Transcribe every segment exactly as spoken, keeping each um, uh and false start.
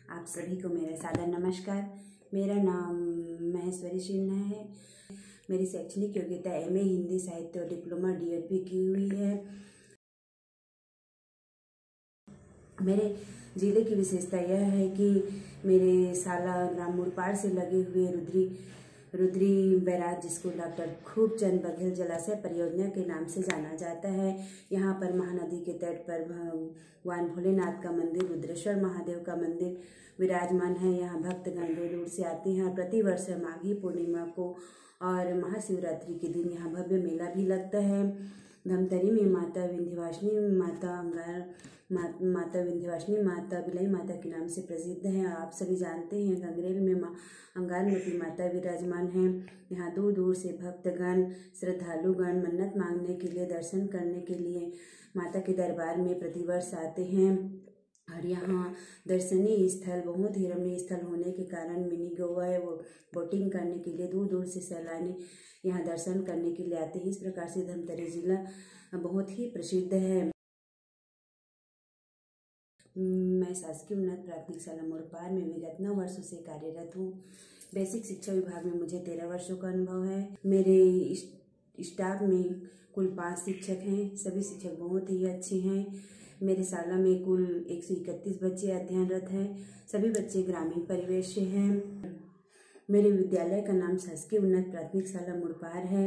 आप सभी को मेरा सादर नमस्कार। मेरा नाम महेश्वरी सिन्हा है। मेरी शैक्षणिक योग्यता एमए हिंदी साहित्य और डिप्लोमा डीएड भी की हुई है। मेरे ज़िले की विशेषता यह है कि मेरे साला ग्राम मुरपाड़ से लगे हुए रुद्री रुद्री बैराज, जिसको डॉक्टर खूबचंद बघेल जलाशय परियोजना के नाम से जाना जाता है। यहाँ पर महानदी के तट पर भगवान भोलेनाथ का मंदिर, रुद्रेश्वर महादेव का मंदिर विराजमान है। यहाँ भक्तगण दूर दूर से आते हैं। प्रतिवर्ष माघी पूर्णिमा को और महाशिवरात्रि के दिन यहाँ भव्य मेला भी लगता है। धमतरी में माता विंध्यवासिनी माता अंगार मा, माता विंध्यवासिनी माता बिलाई माता के नाम से प्रसिद्ध है। आप सभी जानते हैं गंगरेल में माँ अंगारमती माता विराजमान है। यहाँ दूर दूर से भक्तगण श्रद्धालुगण मन्नत मांगने के लिए, दर्शन करने के लिए माता के दरबार में प्रतिवर्ष आते हैं। और यहाँ दर्शनीय स्थल, बहुत ही रमणीय स्थल होने के कारण मिनी गोवा है, वो बोटिंग करने के लिए दूर दूर से सैलानी यहाँ दर्शन करने के लिए आते हैं। इस प्रकार से धमतरी जिला बहुत ही प्रसिद्ध है। मैं शासकीय उन्नत प्राथमिक शाला मुरपाड़ में विगत नौ वर्षों से कार्यरत हूँ। बेसिक शिक्षा विभाग में मुझे तेरह वर्षों का अनुभव है। मेरे स्टाफ में कुल पाँच शिक्षक हैं। सभी शिक्षक बहुत ही अच्छे हैं। मेरे शाला में कुल एक सौ इकतीस बच्चे अध्ययनरत हैं। सभी बच्चे ग्रामीण परिवेश से हैं। मेरे विद्यालय का नाम शासकीय उन्नत प्राथमिक शाला मुरपाड़ है।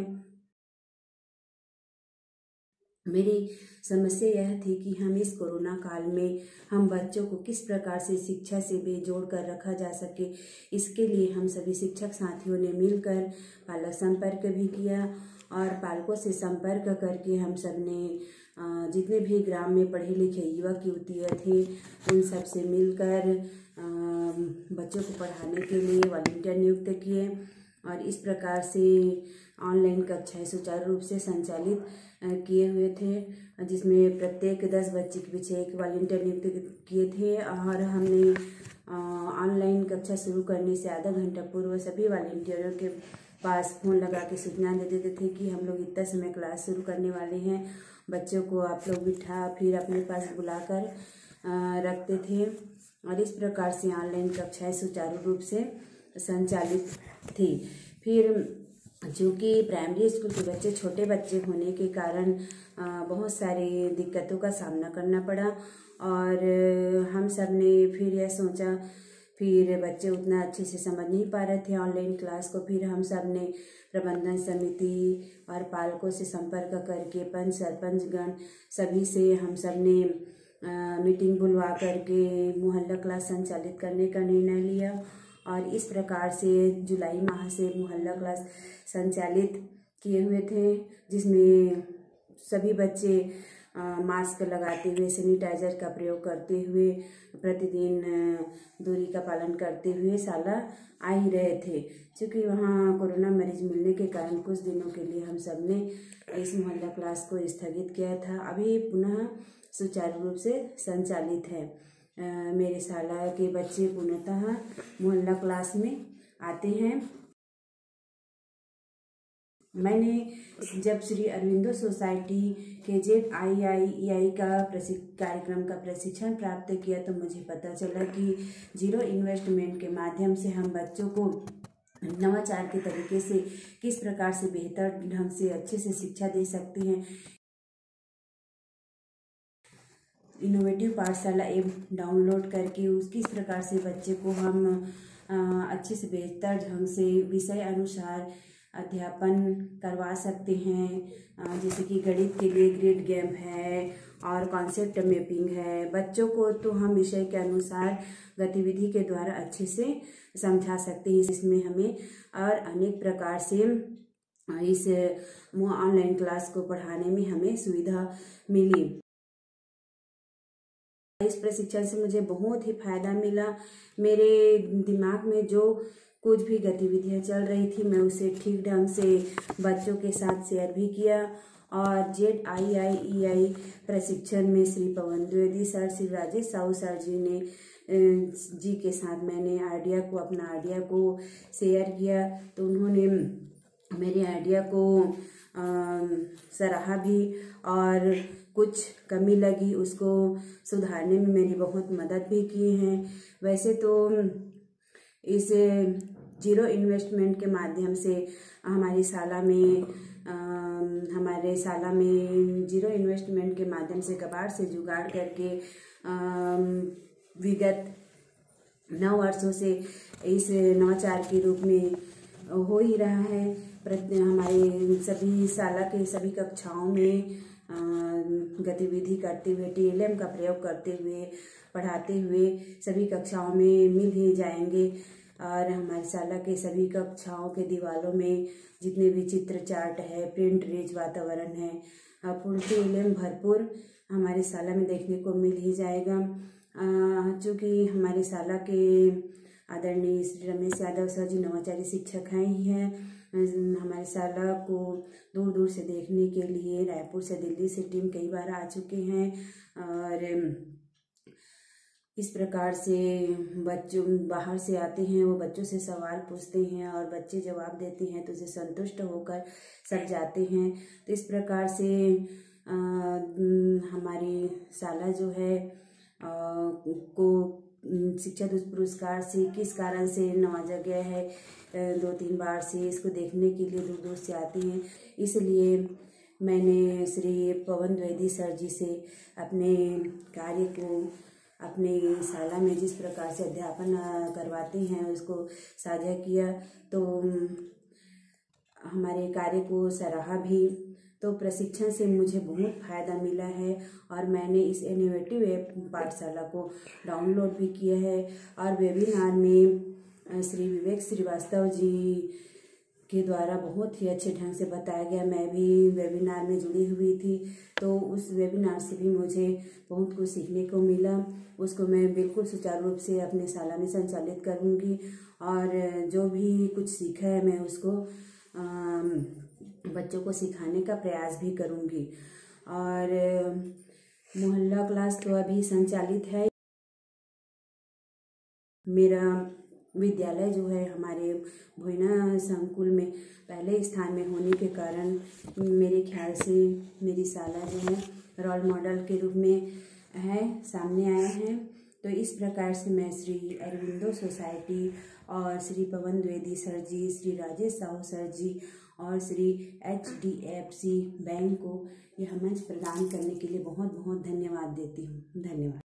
मेरी समस्या यह थी कि हम इस कोरोना काल में हम बच्चों को किस प्रकार से शिक्षा से बेजोड़ कर रखा जा सके। इसके लिए हम सभी शिक्षक साथियों ने मिलकर पालक संपर्क भी किया और पालकों से संपर्क करके हम सब ने जितने भी ग्राम में पढ़े लिखे युवक युवतियाँ थे उन सब से मिलकर बच्चों को पढ़ाने के लिए वॉलंटियर नियुक्त किए और इस प्रकार से ऑनलाइन कक्षाएं सुचारू रूप से संचालित किए हुए थे, जिसमें प्रत्येक दस बच्चे के पीछे एक वॉलंटियर नियुक्त किए थे। और हमने ऑनलाइन कक्षा शुरू करने से आधा घंटा पूर्व सभी वॉलंटियरों के पास फ़ोन लगा के सूचना दे देते थे कि हम लोग इतना समय क्लास शुरू करने वाले हैं। बच्चों को आप लोग बिठा फिर अपने पास बुलाकर रखते थे और इस प्रकार से ऑनलाइन कक्षाएं सुचारू रूप से संचालित थी। फिर चूँकि प्राइमरी स्कूल के बच्चे छोटे बच्चे होने के कारण बहुत सारी दिक्कतों का सामना करना पड़ा और हम सब ने फिर यह सोचा, फिर बच्चे उतना अच्छे से समझ नहीं पा रहे थे ऑनलाइन क्लास को। फिर हम सब ने प्रबंधन समिति और पालकों से संपर्क करके पंच सरपंच गण सभी से हम सब ने मीटिंग बुलवा करके मोहल्ला क्लास संचालित करने का निर्णय लिया और इस प्रकार से जुलाई माह से मोहल्ला क्लास संचालित किए हुए थे, जिसमें सभी बच्चे मास्क लगाते हुए, सैनिटाइजर का प्रयोग करते हुए, प्रतिदिन दूरी का पालन करते हुए शाला आ ही रहे थे। क्योंकि वहाँ कोरोना मरीज मिलने के कारण कुछ दिनों के लिए हम सब ने इस मोहल्ला क्लास को स्थगित किया था। अभी पुनः सुचारू रूप से संचालित है। आ, मेरे शाला के बच्चे पूर्णतः मोहल्ला क्लास में आते हैं। मैंने जब श्री अरविंदो सोसाइटी के Z I I E I का कार्यक्रम का प्रशिक्षण प्राप्त किया तो मुझे पता चला कि जीरो इन्वेस्टमेंट के माध्यम से हम बच्चों को नवाचार के तरीके से किस प्रकार से बेहतर ढंग से अच्छे से शिक्षा दे सकते हैं। इनोवेटिव पाठशाला ऐप डाउनलोड करके उस किस प्रकार से बच्चे को हम अच्छे से बेहतर ढंग से विषय अनुसार अध्यापन करवा सकते हैं। जैसे कि गणित के लिए ग्रेड गेम है और कॉन्सेप्ट मैपिंग है। बच्चों को तो हम विषय के अनुसार गतिविधि के द्वारा अच्छे से समझा सकते हैं। इसमें हमें और अनेक प्रकार से इस ऑनलाइन क्लास को पढ़ाने में हमें सुविधा मिली। इस प्रशिक्षण से मुझे बहुत ही फायदा मिला। मेरे दिमाग में जो कुछ भी गतिविधियां चल रही थी मैं उसे ठीक ढंग से बच्चों के साथ शेयर भी किया और Z I I E I प्रशिक्षण में श्री पवन द्विवेदी सर, श्री राजेश साहू सर जी ने जी के साथ मैंने आइडिया को अपना आइडिया को शेयर किया तो उन्होंने मेरे आइडिया को सराहा भी और कुछ कमी लगी उसको सुधारने में मेरी बहुत मदद भी की हैं। वैसे तो इस जीरो इन्वेस्टमेंट के माध्यम से हमारी शाला में आ, हमारे शाला में जीरो इन्वेस्टमेंट के माध्यम से कबाड़ से जुगाड़ करके आ, विगत नौ वर्षों से इस नवाचार के रूप में हो ही रहा है। प्रति हमारे सभी शाला के सभी कक्षाओं में गतिविधि करते हुए टी एल एम का प्रयोग करते हुए पढ़ाते हुए सभी कक्षाओं में मिल ही जाएंगे। और हमारी शाला के सभी कक्षाओं के दीवारों में जितने भी चित्र चार्ट है, प्रिंट रिच वातावरण है, फुल टी एल एम भरपूर हमारे शाला में देखने को मिल ही जाएगा। चूँकि हमारे शाला के आदरणीय श्री रमेश यादव सर जी नवाचारी शिक्षक हैं ही हैं। हमारे शाला को दूर दूर से देखने के लिए रायपुर से, दिल्ली से टीम कई बार आ चुके हैं। और इस प्रकार से बच्चों बाहर से आते हैं, वो बच्चों से सवाल पूछते हैं और बच्चे जवाब देते हैं तो उसे संतुष्ट होकर सब जाते हैं। तो इस प्रकार से आ, हमारी शाला जो है आ, को शिक्षा पुरस्कार से किस कारण से नवाजा गया है, दो तीन बार से इसको देखने के लिए दूर दूर से आते हैं। इसलिए मैंने श्री पवन द्विवेदी सर जी से अपने कार्य को अपने शाला में जिस प्रकार से अध्यापन करवाते हैं उसको साझा किया, तो हमारे कार्य को सराहा भी। तो प्रशिक्षण से मुझे बहुत फ़ायदा मिला है और मैंने इस इनोवेटिव ऐप पाठशाला को डाउनलोड भी किया है। और वेबिनार में श्री विवेक श्रीवास्तव जी के द्वारा बहुत ही अच्छे ढंग से बताया गया। मैं भी वेबिनार में जुड़ी हुई थी, तो उस वेबिनार से भी मुझे बहुत कुछ सीखने को मिला। उसको मैं बिल्कुल सुचारू रूप से अपने शाला में संचालित करूँगी और जो भी कुछ सीखा है मैं उसको आ, बच्चों को सिखाने का प्रयास भी करूँगी। और मोहल्ला क्लास तो अभी संचालित है। मेरा विद्यालय जो है हमारे भोइना संकुल में पहले स्थान में होने के कारण मेरे ख्याल से मेरी शाला जो है रोल मॉडल के रूप में है, सामने आया है। तो इस प्रकार से मैं श्री अरविंदो सोसाइटी और श्री पवन द्विवेदी सर जी, श्री राजेश साहू सर जी और Shri H D F C bank को यह मंच प्रदान करने के लिए बहुत बहुत धन्यवाद देती हूँ। धन्यवाद।